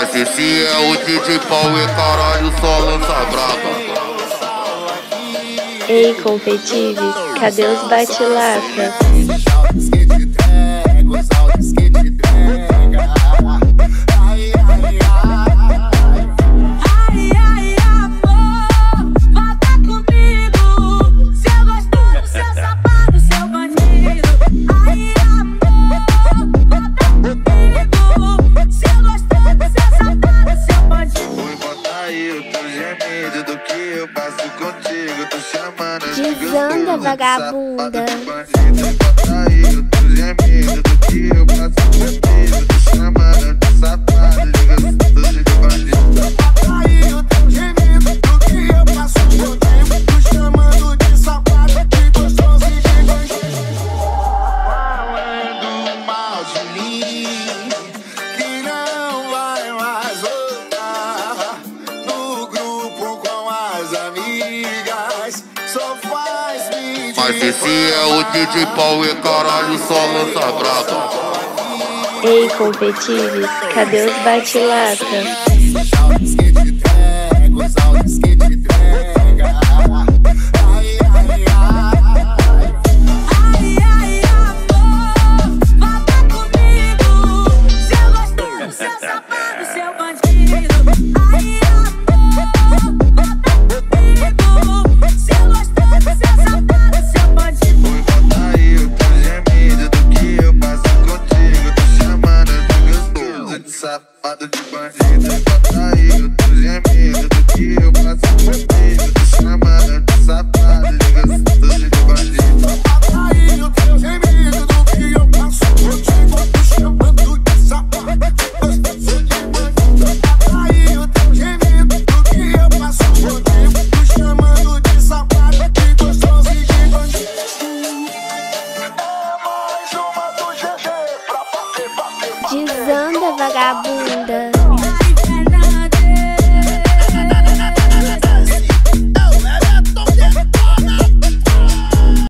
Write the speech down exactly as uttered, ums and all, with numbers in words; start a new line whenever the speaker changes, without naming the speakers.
Mas esse é o D J Power, caralho, só lança braba.
Ei, competives, cadê os bate-lata? Desanda, vagabunda.
Mas esse é o D J Power, caralho, só lança braba.
Ei, competives, cadê os bate-lata?
Safado de bandido, bota aí, eu tô gemendo do que eu passo contigo. Tô chamando de safado, de gostoso de bandido. Bota aí, eu tô gemendo do que eu passo contigo. Tô chamando de safado, de gostoso de bandido. Bota aí, eu tô gemendo do que eu passo contigo. Tô chamando de safado, de gostoso de bandido. É mais uma do G G pra bater, bater, bater.
Desanda, vagabunda.